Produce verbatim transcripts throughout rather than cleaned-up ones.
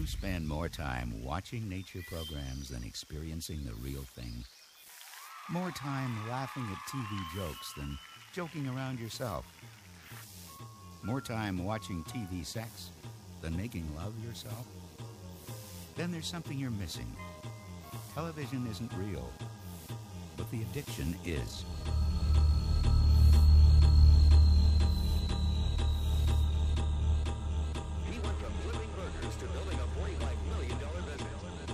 you spend more time watching nature programs than experiencing the real thing? More time laughing at T V jokes than joking around yourself? More time watching T V sex than making love yourself? Then there's something you're missing. Television isn't real, but the addiction is. He went from flipping burgers to building a forty-five million dollars business.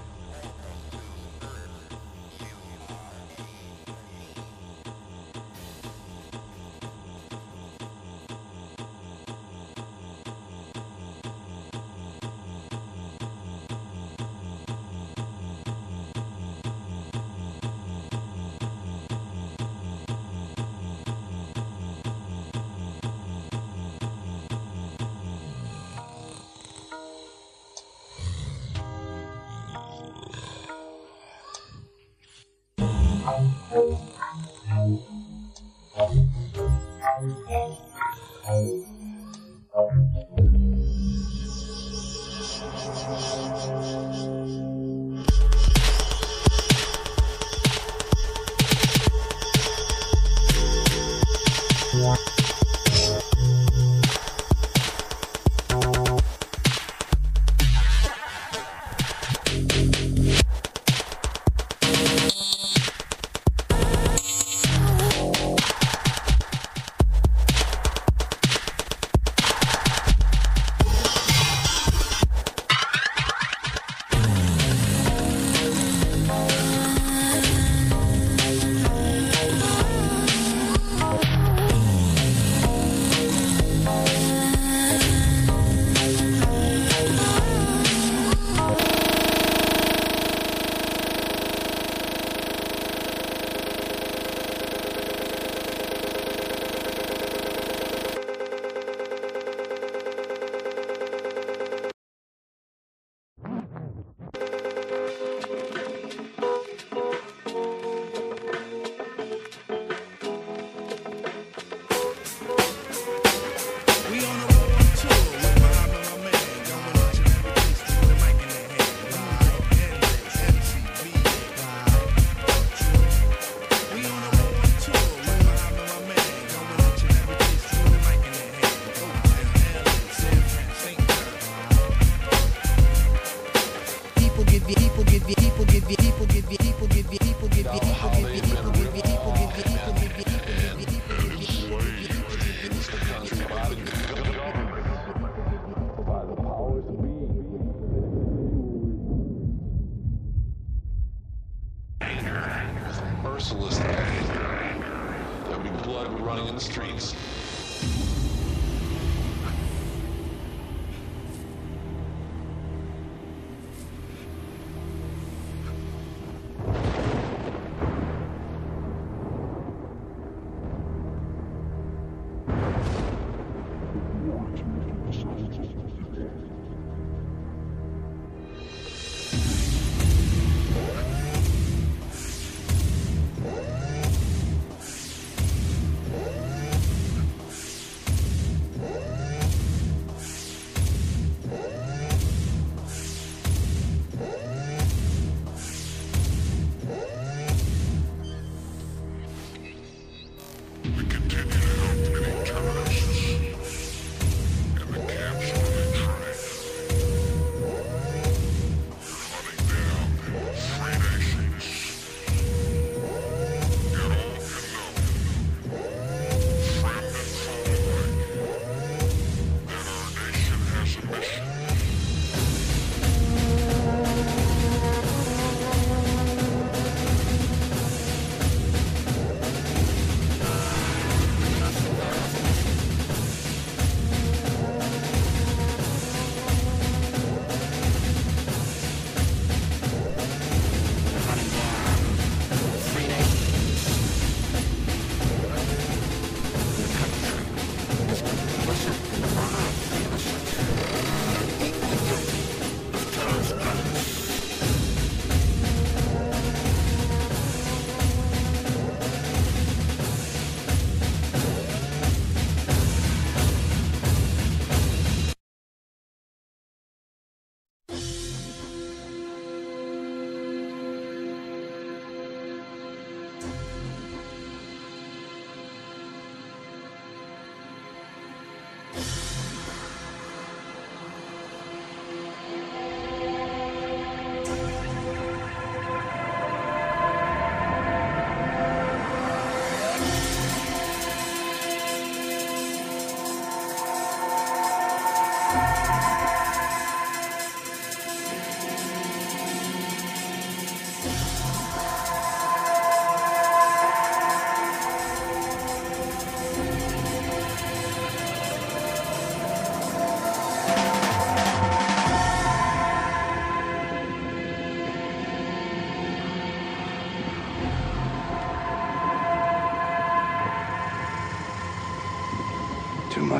Merciless anger. There'll be blood running in the streets.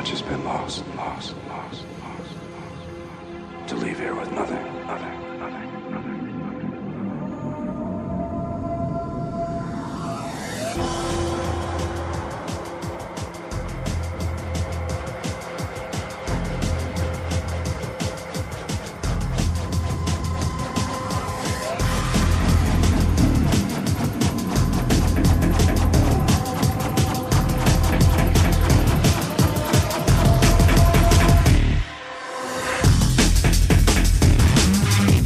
just been lost, lost, lost, lost, lost. To leave here with nothing, nothing, nothing, nothing. We'll be right back.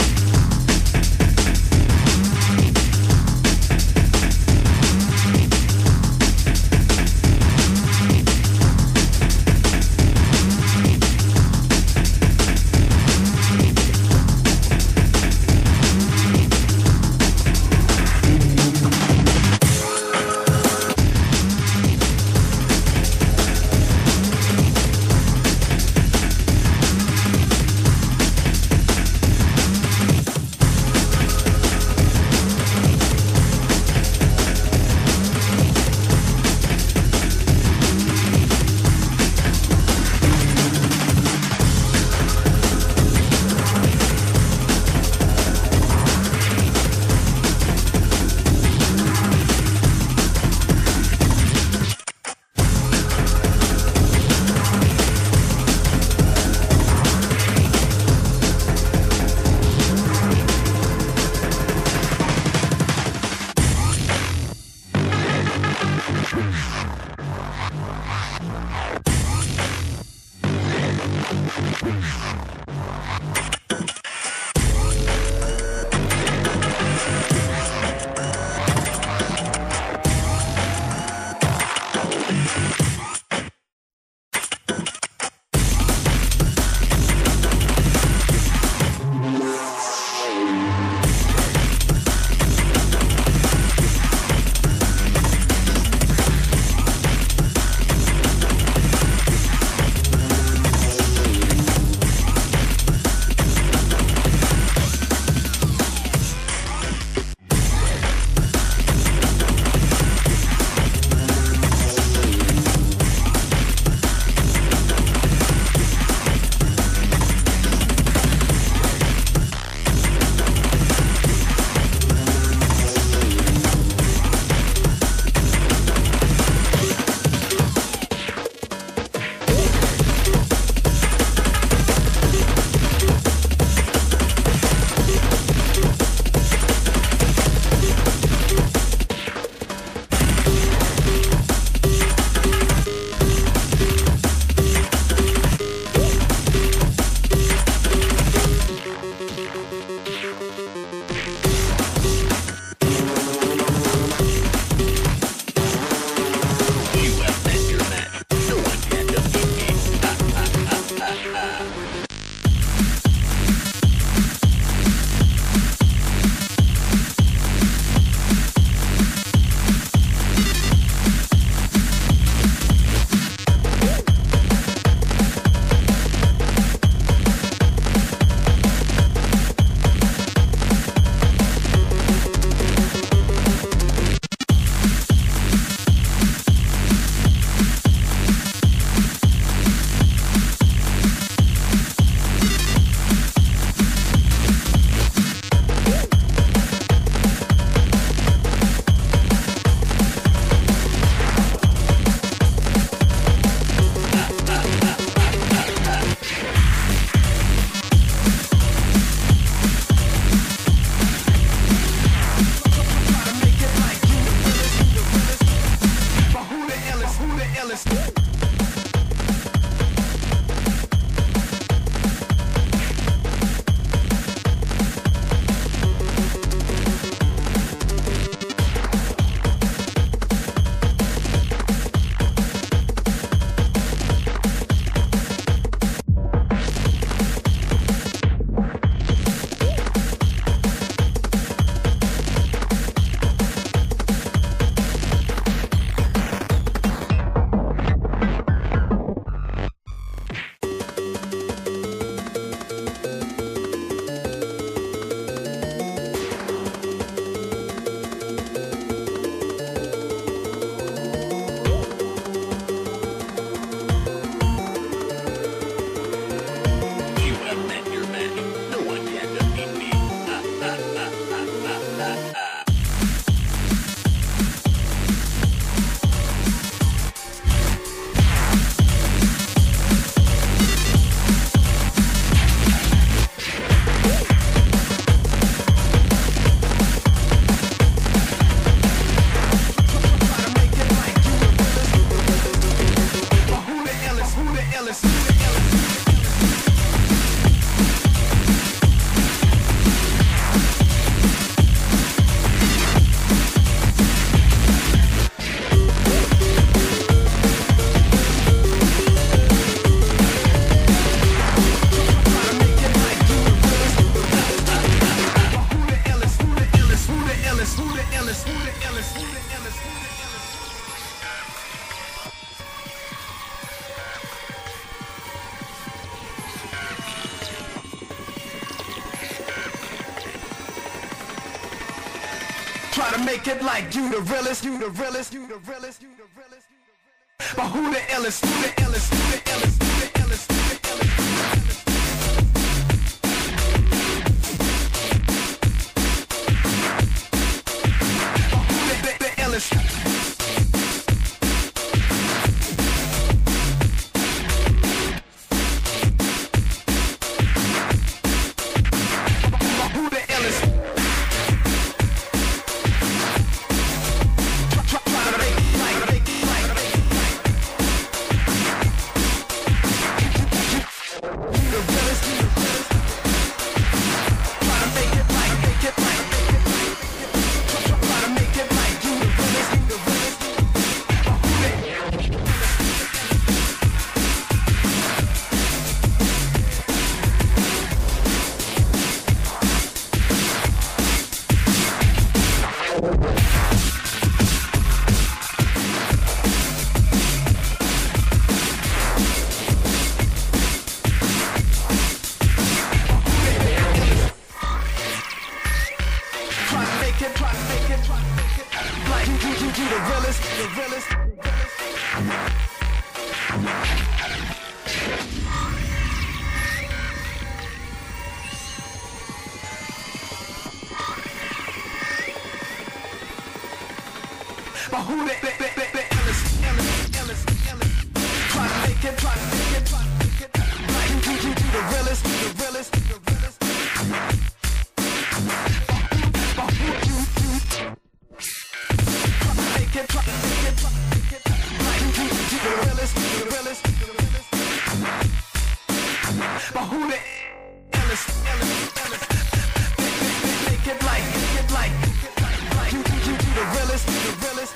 to make it like you the realest, you the realest, you the realest, you the realest. But who the illest, who the illest, who the illest, who the illest, who the illest, who the illest, the illest. But who the, the, the, the, the illest, illest, illest, illest. Try to make it, try to make it, try to make it. Like you, you, you, you the realest, the realest, the realest. But who you, you. Try to make it, try to make it, try to make it. Like you, you, you the realest, the realest, the realest. But who the illest, illest, illest. Make it like, make it like, like you, you, you, you the realest, the realest.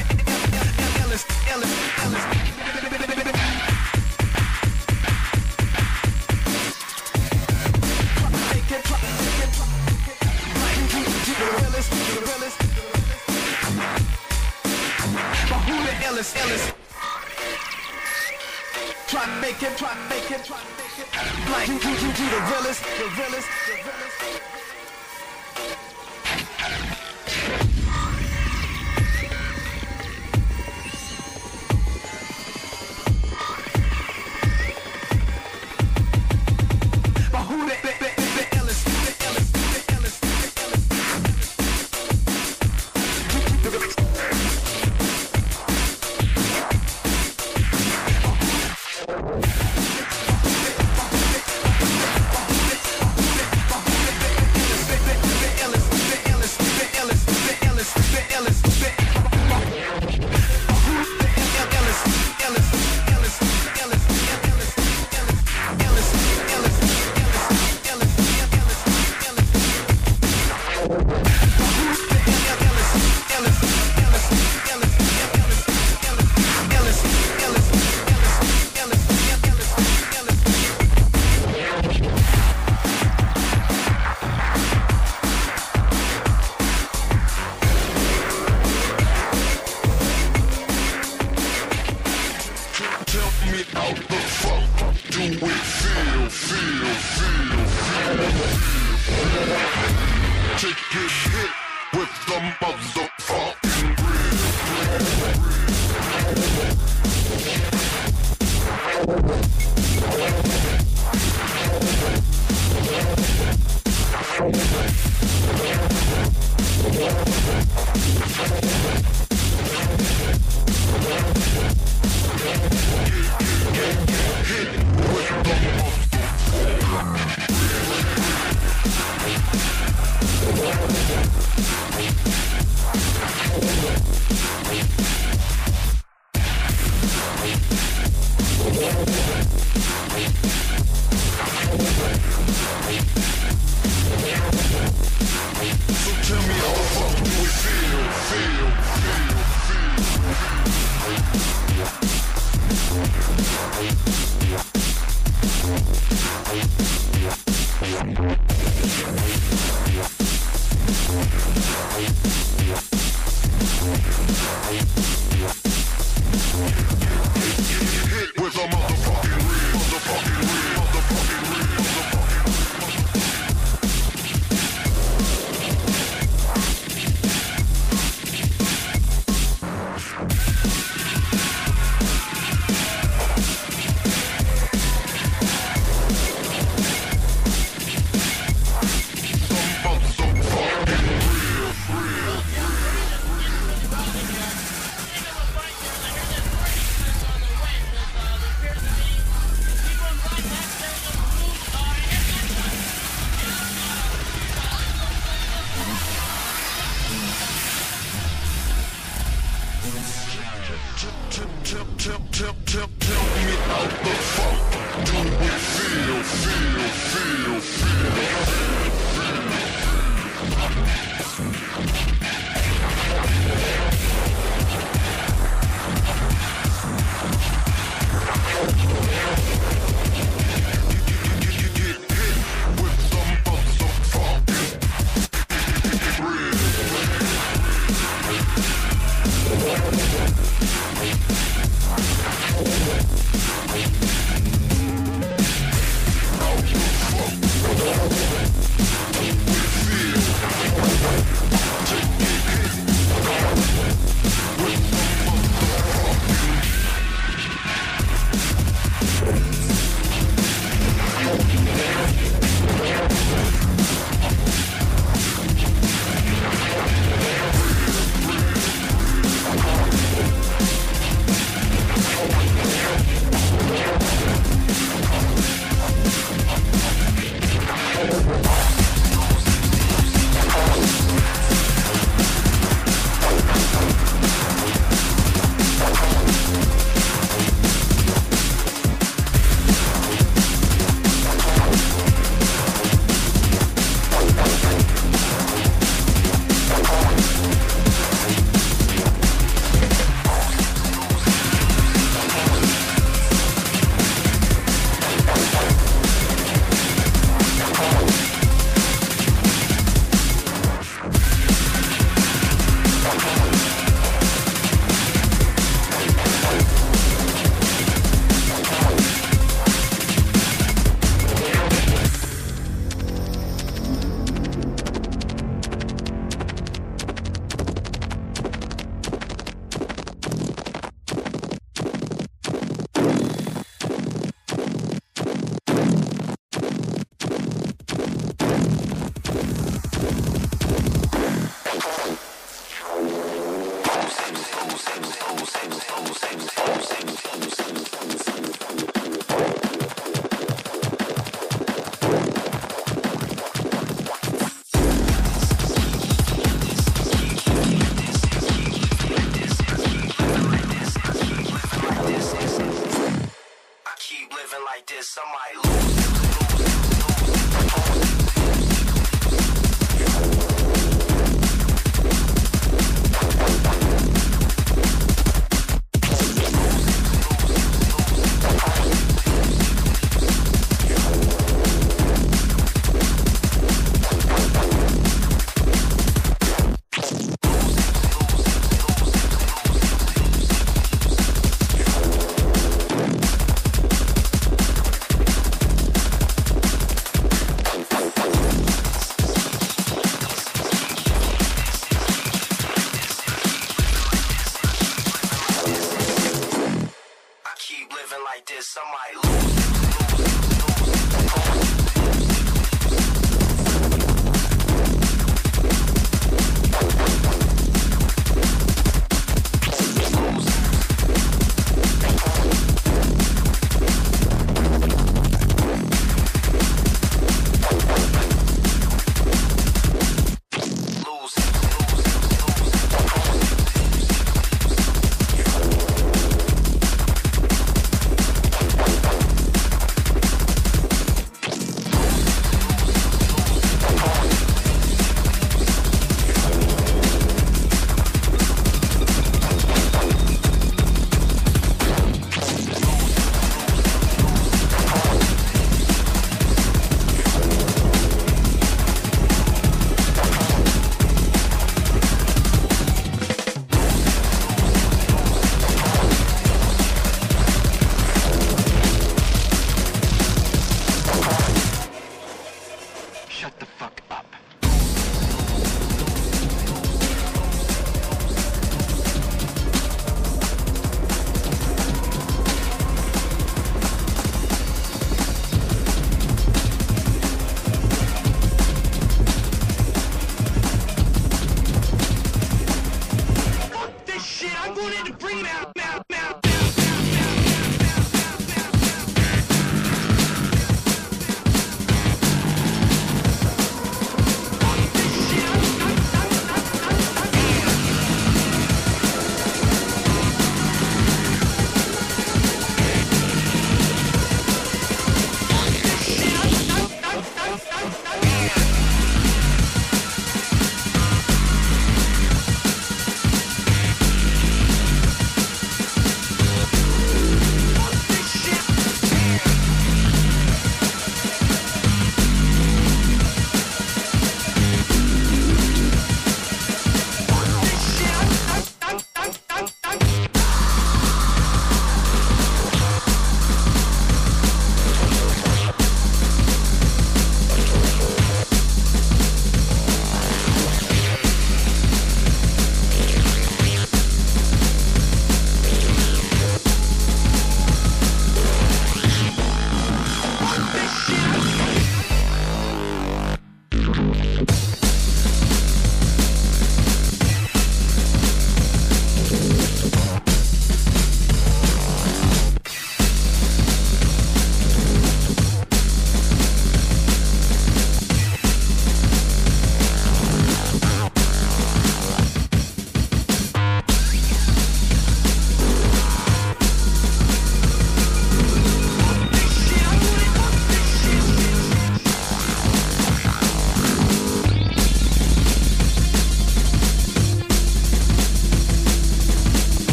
Try to make it, try to make it, try to make it. Like you, you, you, you the realest, the realest, the realest. But who the, the, the, the illest, the illest, the illest, the illest, the illest.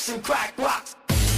cops and crack rocks.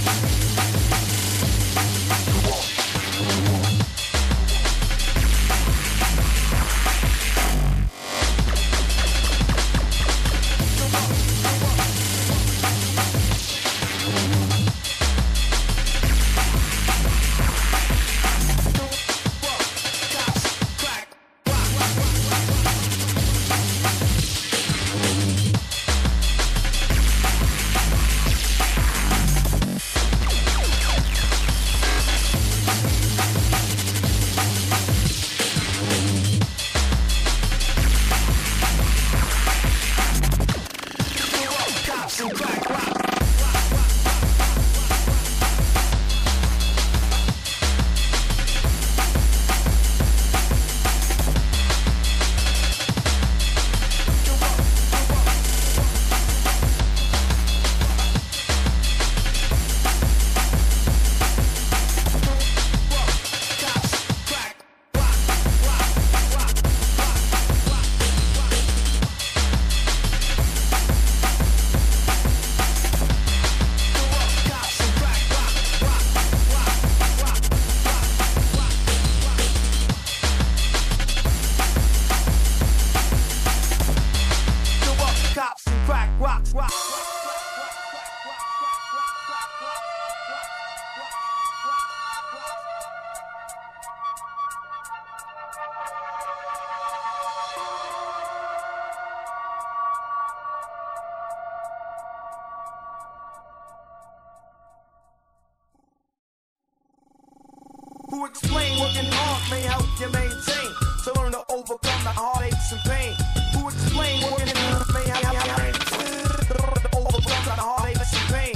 Who explain working hard may help you maintain, so learn to overcome the heartaches and pain. Who explain working hard may help you maintain, so learn to overcome the heartaches and pain.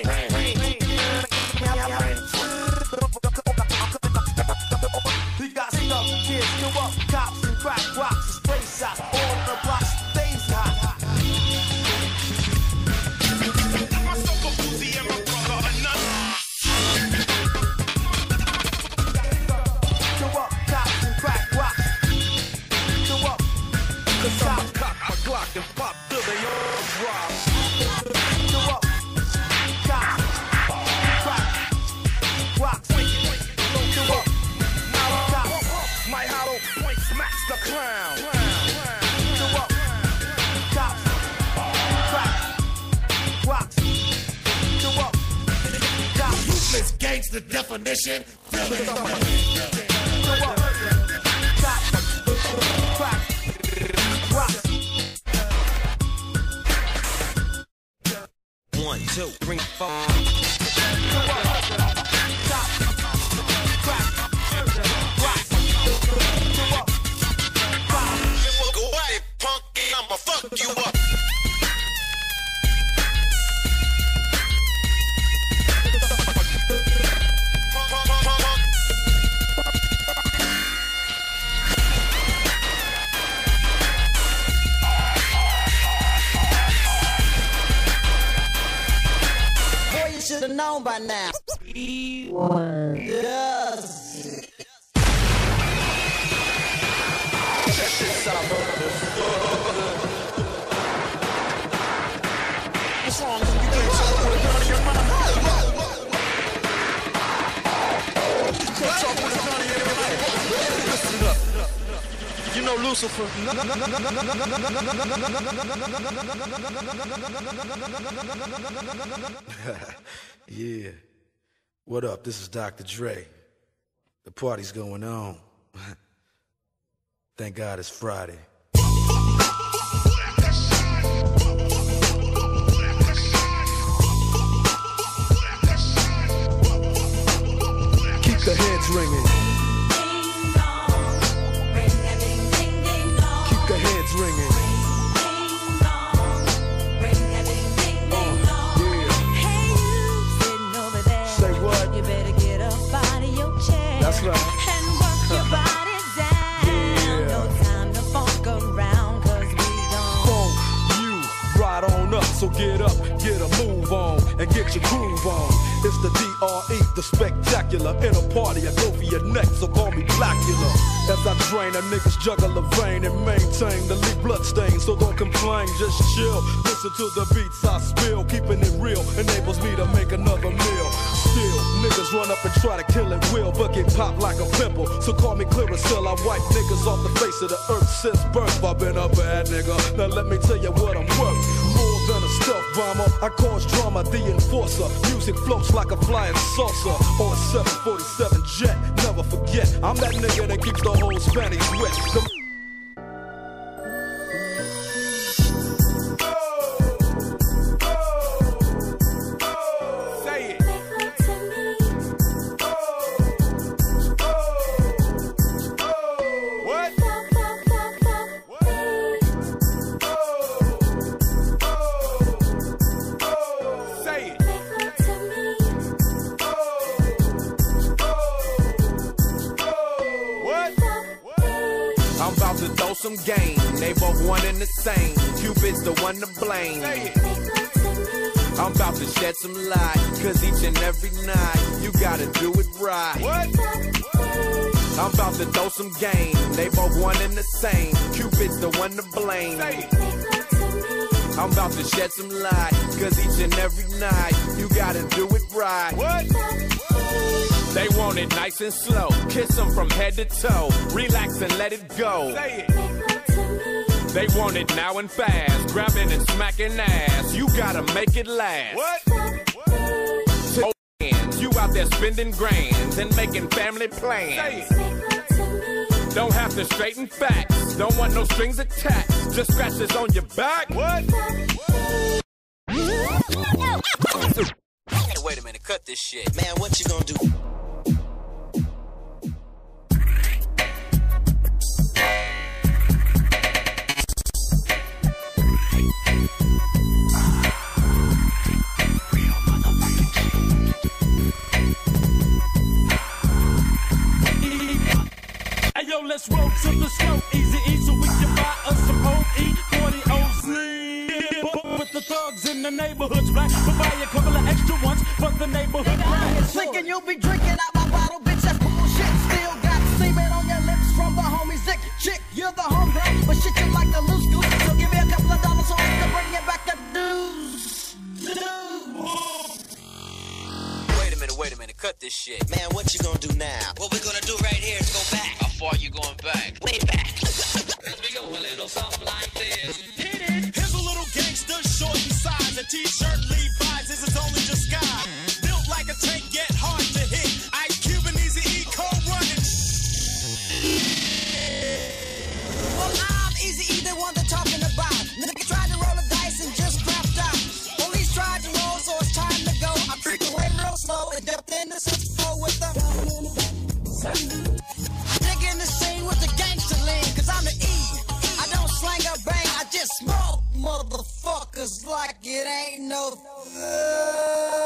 We got stuck kids, go up, cops and crack rocks, spray shots, all the blocks stays hot. The definition. One, two, three, four. Go away, punk, I'ma fuck you up. Should have known by now. Yes. Check this out, what's wrong? You can't talk with a gun in your mouth. You can't talk with a gun in your mouth. Listen up. You know Lucifer. Yeah. What up? This is Doctor Dre. The party's going on. Thank God it's Friday. Keep the heads ringing. Keep the heads ringing. That's right. And work your body down. Yeah. No time to funk around, cause we don't. Funk you right on up. So get up, get a move on, and get get your groove on. It's the D R E, the spectacular. In a party, I go for your neck, so call me Blackula. As I drain, a niggas juggle a vein and maintain the leak blood stain. So don't complain, just chill. Listen to the beats I spill. Keeping it real enables me to make another meal. Still, niggas run up and try to kill it will, but get popped like a pimple. So call me Clearasil. I wipe niggas off the face of the earth since birth. I've been a bad nigga. Now let me tell you what I'm worth. More than a stealth bomber, I cause drama, the enforcer. Music floats like a flying saucer or a seven forty-seven jet. Never forget, I'm that nigga that keeps the whole Spanish wet. The some game, they both one and the same. Cupid's the one to blame. I'm about to shed some light, cause each and every night you gotta do it right. What? I'm about to throw some game, they both one and the same. Cupid's the one to blame. I'm about to shed some light, cause each and every night you gotta do it right. What? They want it nice and slow, kiss them from head to toe, relax and let it go. Say it. They want it now and fast, grabbing and smacking ass, you gotta make it last. What? Oh, you out there spending grands and making family plans. Don't have to straighten facts, don't want no strings attached, just scratches on your back. What? Hey, wait a minute, cut this shit. Man, what you gonna do? Hey yo, let's roll to the scope, easy E, so we can buy us some O E forty O Z. With the thugs in the neighborhoods, black, but buy a couple of extra ones for the neighborhood black. Thinking you'll be drinking out my bottle, bitch, that's bullshit. Still got semen on your lips from the homie Zick. Chick, you're the homegirl, but shit you like the loose goose. So give me a couple of dollars so I can bring you back the dues. Wait a minute, wait a minute, cut this shit. Man, what you gonna do now? What we're gonna do right here is go back. How far you going back? Way back. We go a little something like this. Hit it. Here's a little gangster, short in size. A t-shirt Levi's is his only disguise. Built like a tank, yet hard to hit. Ice Cube and Easy E, cold running. Well, I'm Easy E, the one they're talking about. Nigga tried to roll the dice and just crapped out. Police tried to roll, so it's time to go. I'm freaking way real slow and dipped in the flow with the digging the scene with the gangster lean, cause I'm the E. I don't slang or bang, I just smoke motherfuckers like it ain't no. Uh...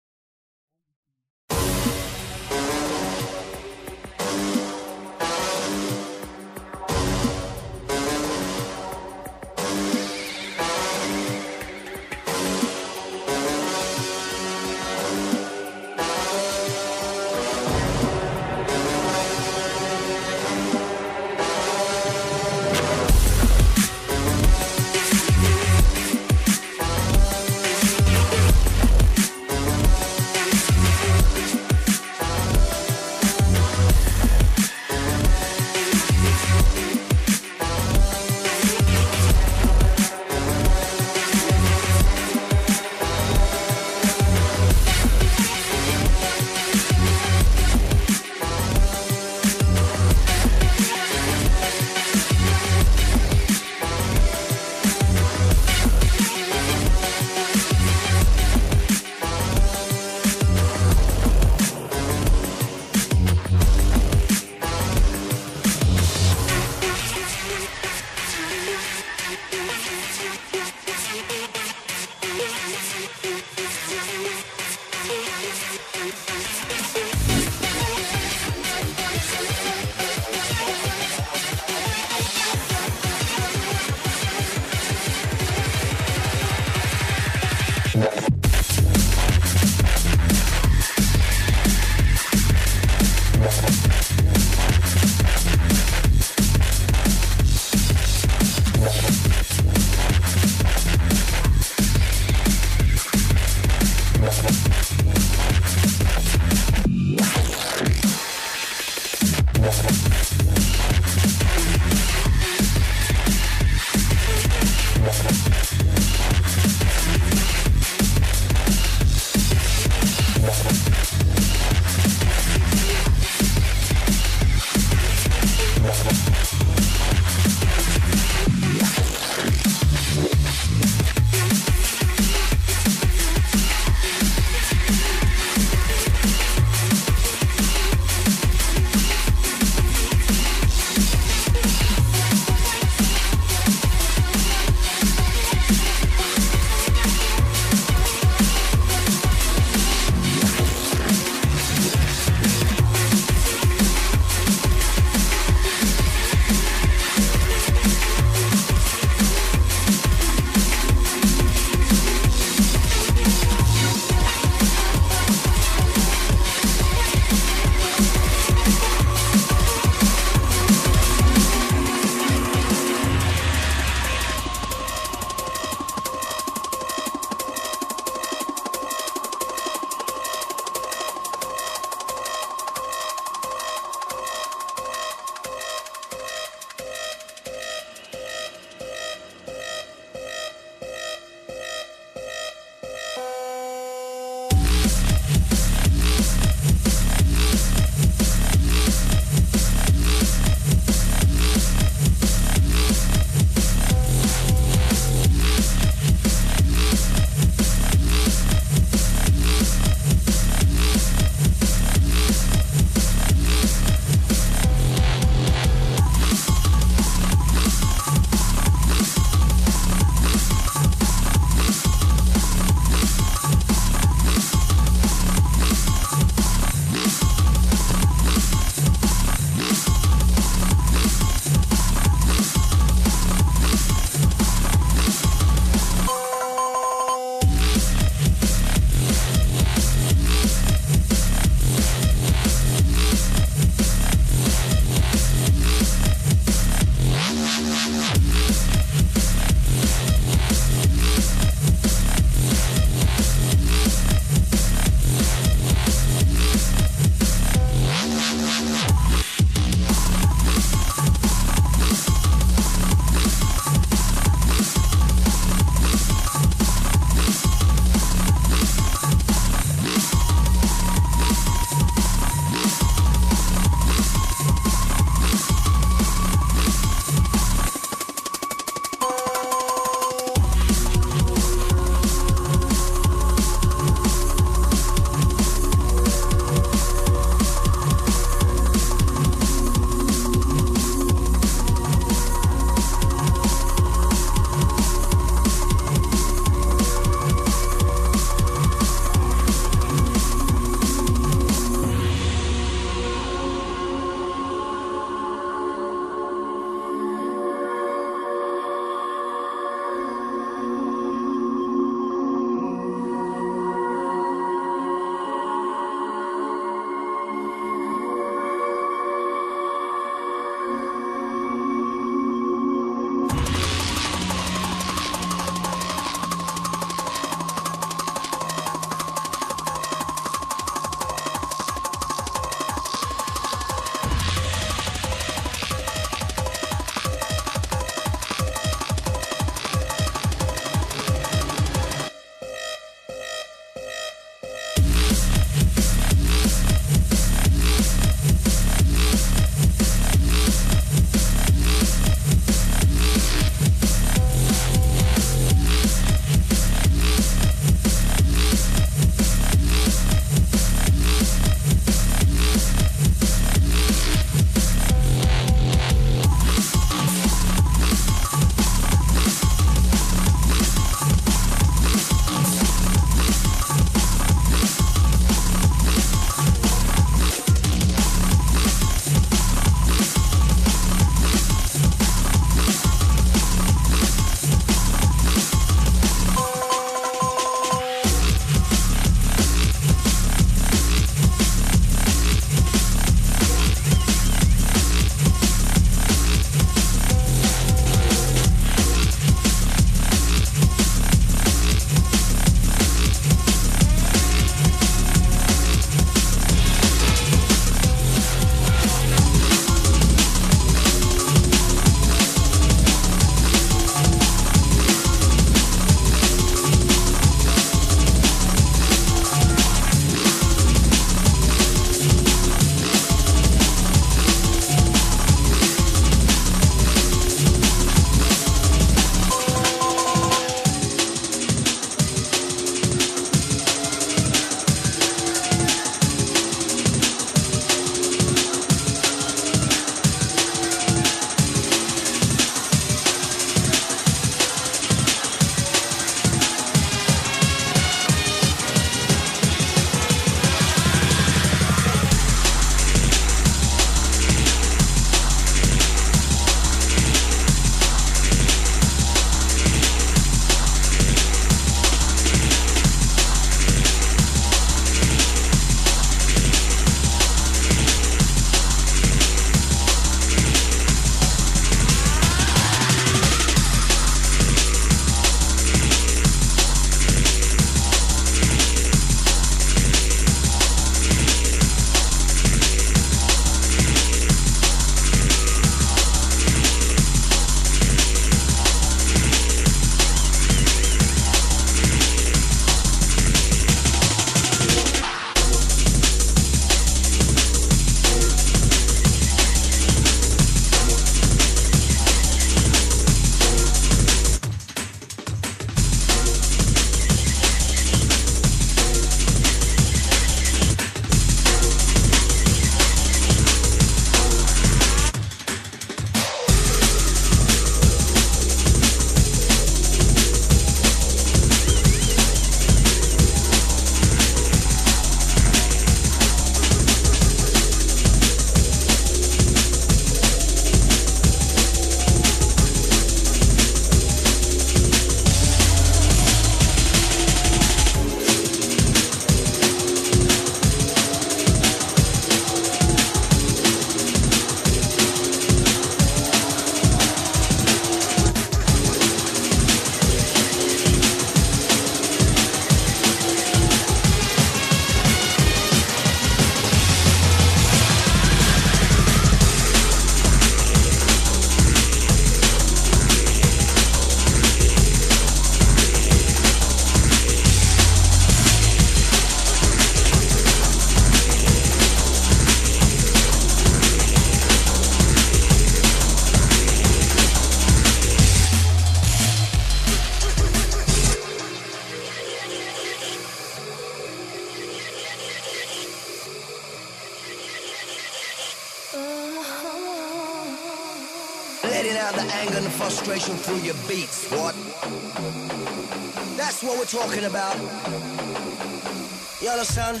out the anger and the frustration through your beats. What? That's what we're talking about. You understand?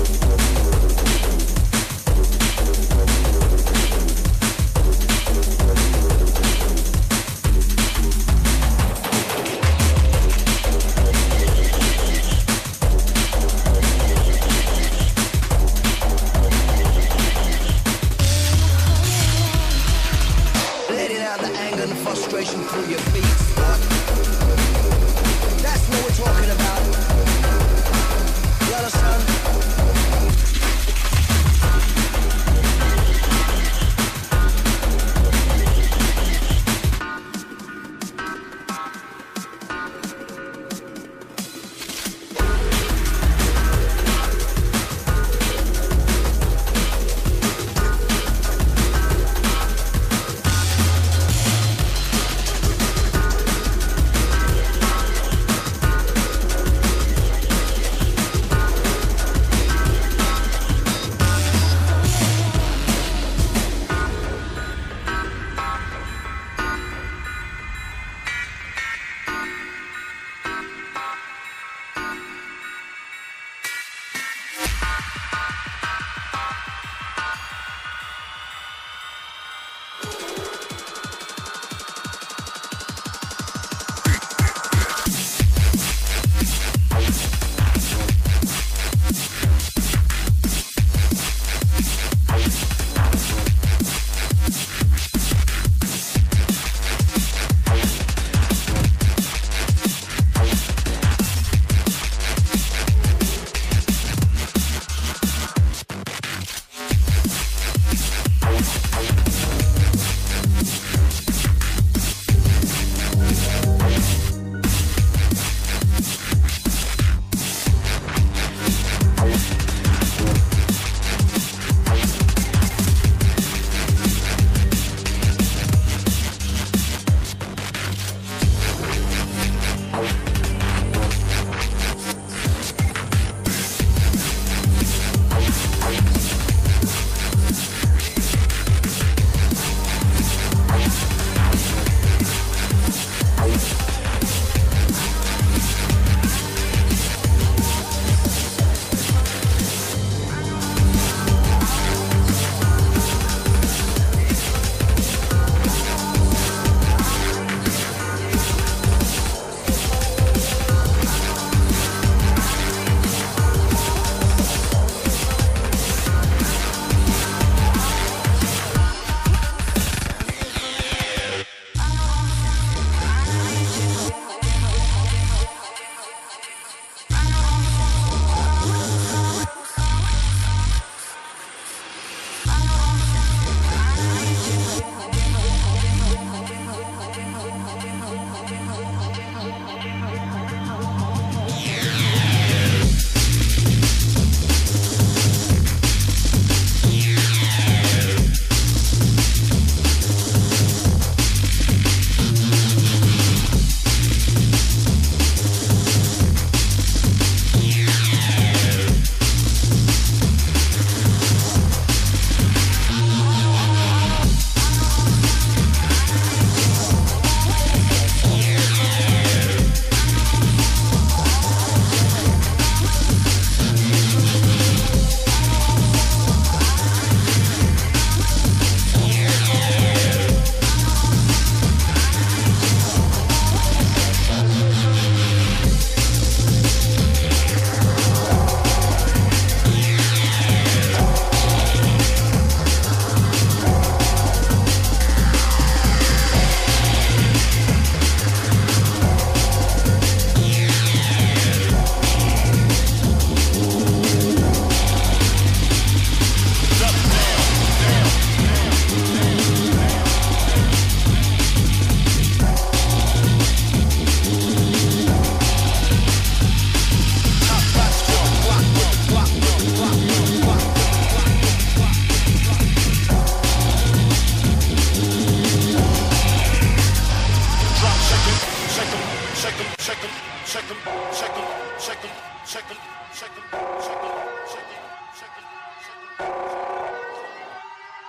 We'll be right back.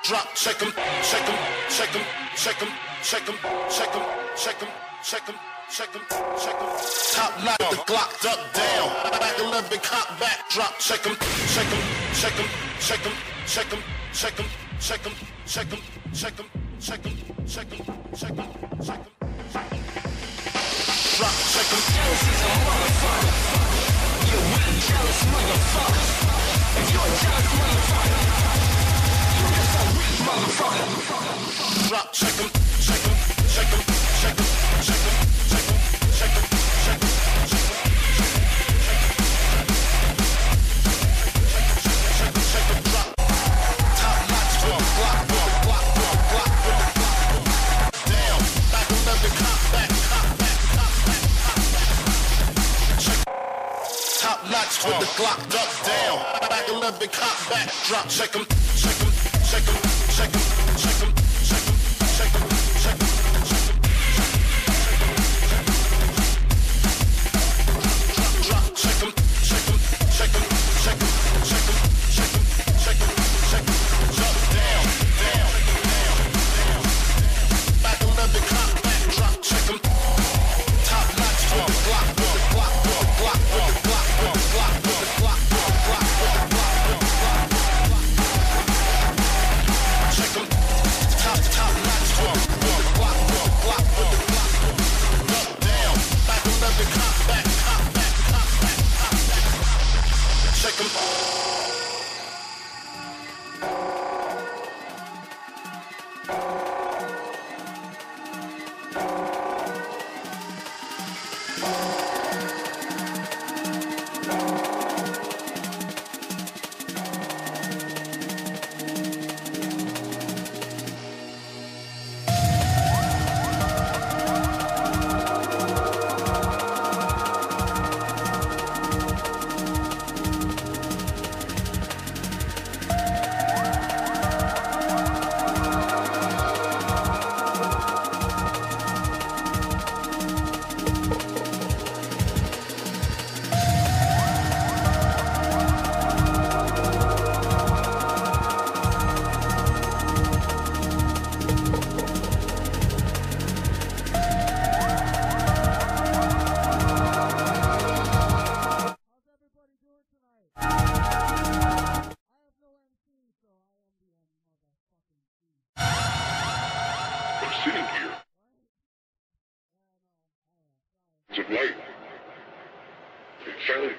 drop, shake 'em, shake 'em, shake 'em, shake 'em, shake 'em, shake 'em, shake 'em, shake 'em, shake 'em, shake 'em. Top knock the Glock duck down, back a little bit, cock back, drop, shake 'em, shake 'em, shake 'em, shake 'em, shake 'em, shake 'em, shake 'em, shake 'em, shake 'em, shake 'em, shake 'em, shake 'em, shake 'em. Drop, shake 'em. Jealous is a motherfucker. You're one jealous motherfucker. If you're a jealous motherfucker, you're just a weak motherfucker. Drop, shake 'em, shake 'em, shake 'em, shake 'em, shake 'em, shake 'em, shake 'em, shake 'em, shake 'em, shake 'em, shake 'em, drop. Top notch drum, block, block, block, block, block, block, block. Down, back a little bit, cock back, cock back, cock back, cock back. Shake. Top notch with the Glock duck down, back a little bit, cock back, drop, shake 'em, shake 'em, shake 'em, shake 'em, shake 'em, shake 'em, shake 'em, shake 'em, shake 'em, drop, drop, shake 'em, shake 'em, shake 'em, shake 'em, shake 'em, shake 'em, shake 'em, shake 'em, drop, down, down, down, down, back a little bit, cock back, drop, shake 'em. Top notch with the Glock, with the Glock, with the Glock, with the Glock, with the Glock, with the Glock, with the Glock, with the Glock, with the Glock, with the Glock. Shake 'em. Top, top notch drum, with the Glock, with the Glock, with the Glock, with the Glock. Down, back a little bit, cock back, cock back, cock back, cock back. Shake 'em. Sitting here. It's a light. It's shining.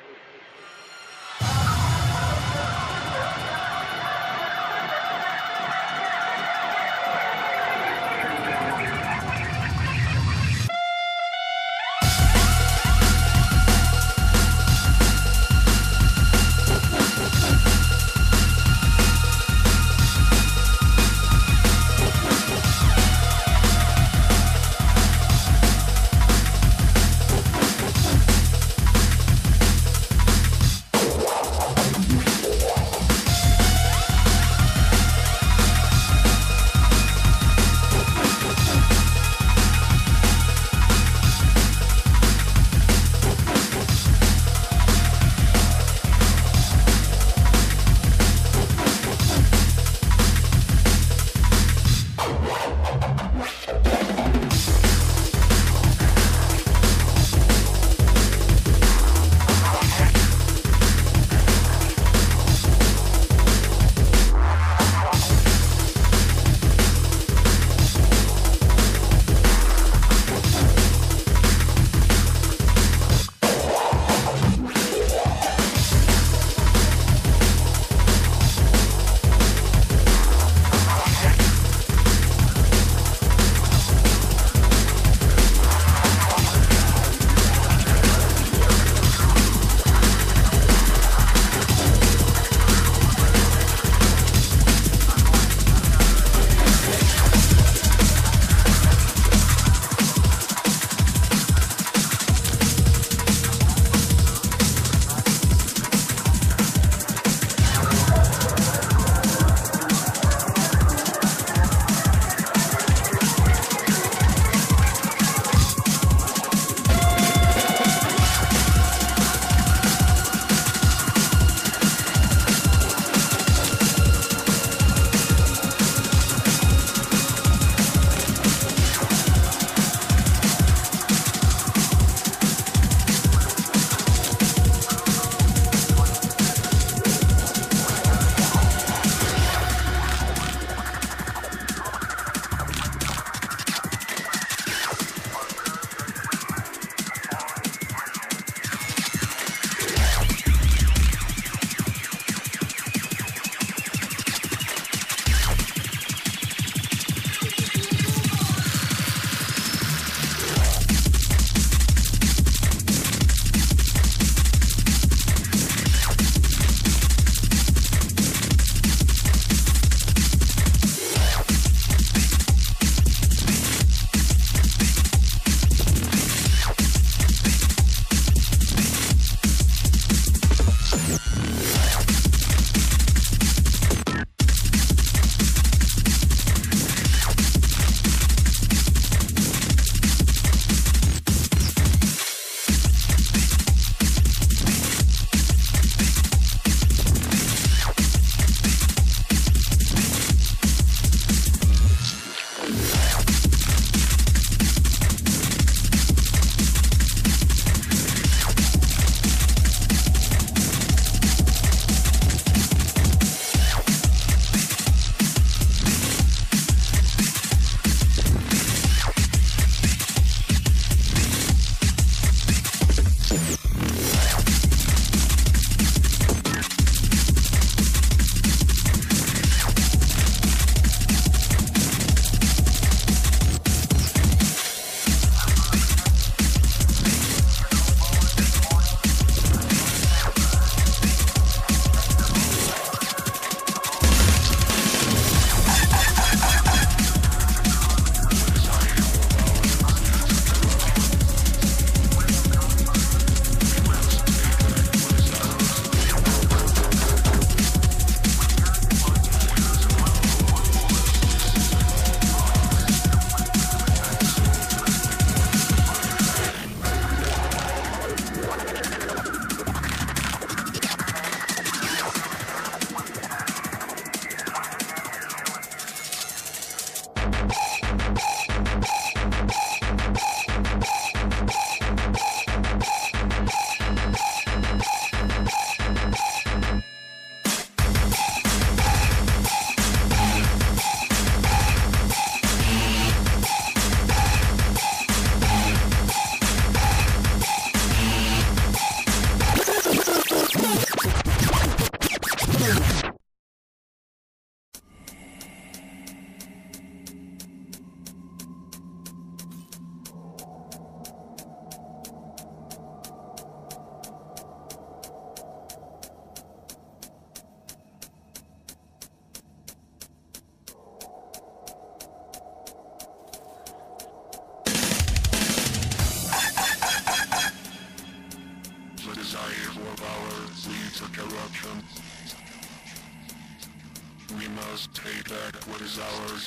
We must take back what is ours.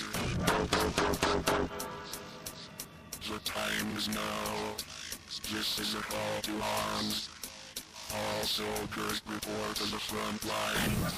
The time is now. This is a call to arms. All soldiers report to the front line.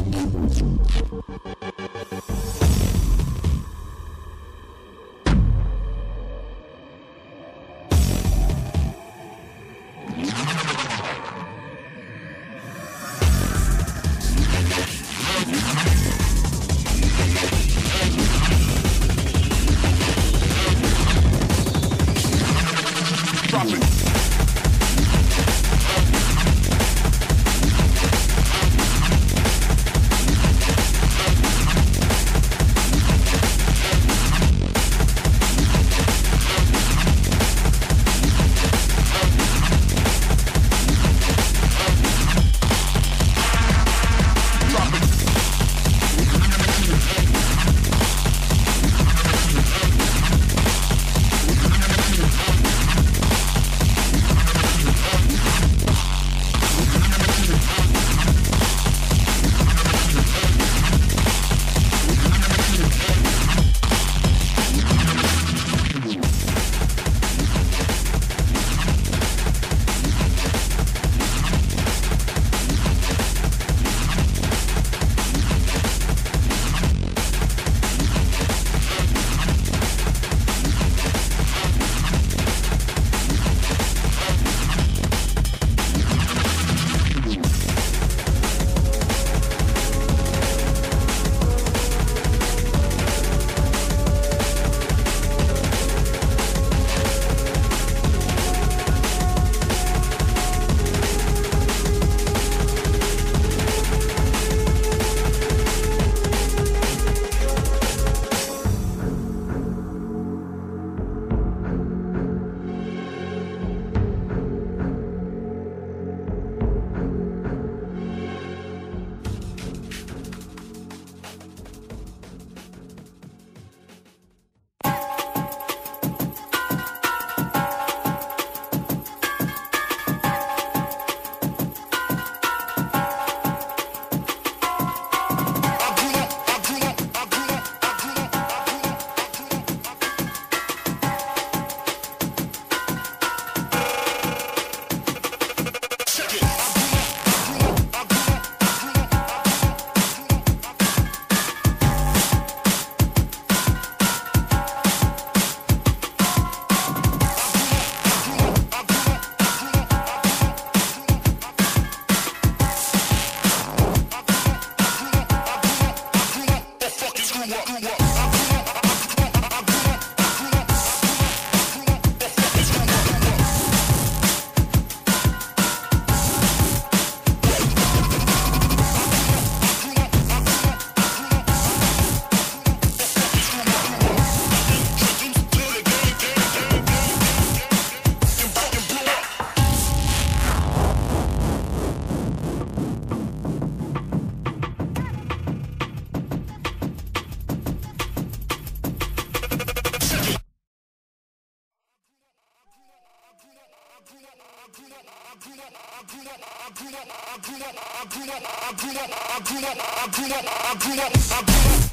I grew up, I grew up, I grew up, I grew up, I grew up, I grew up.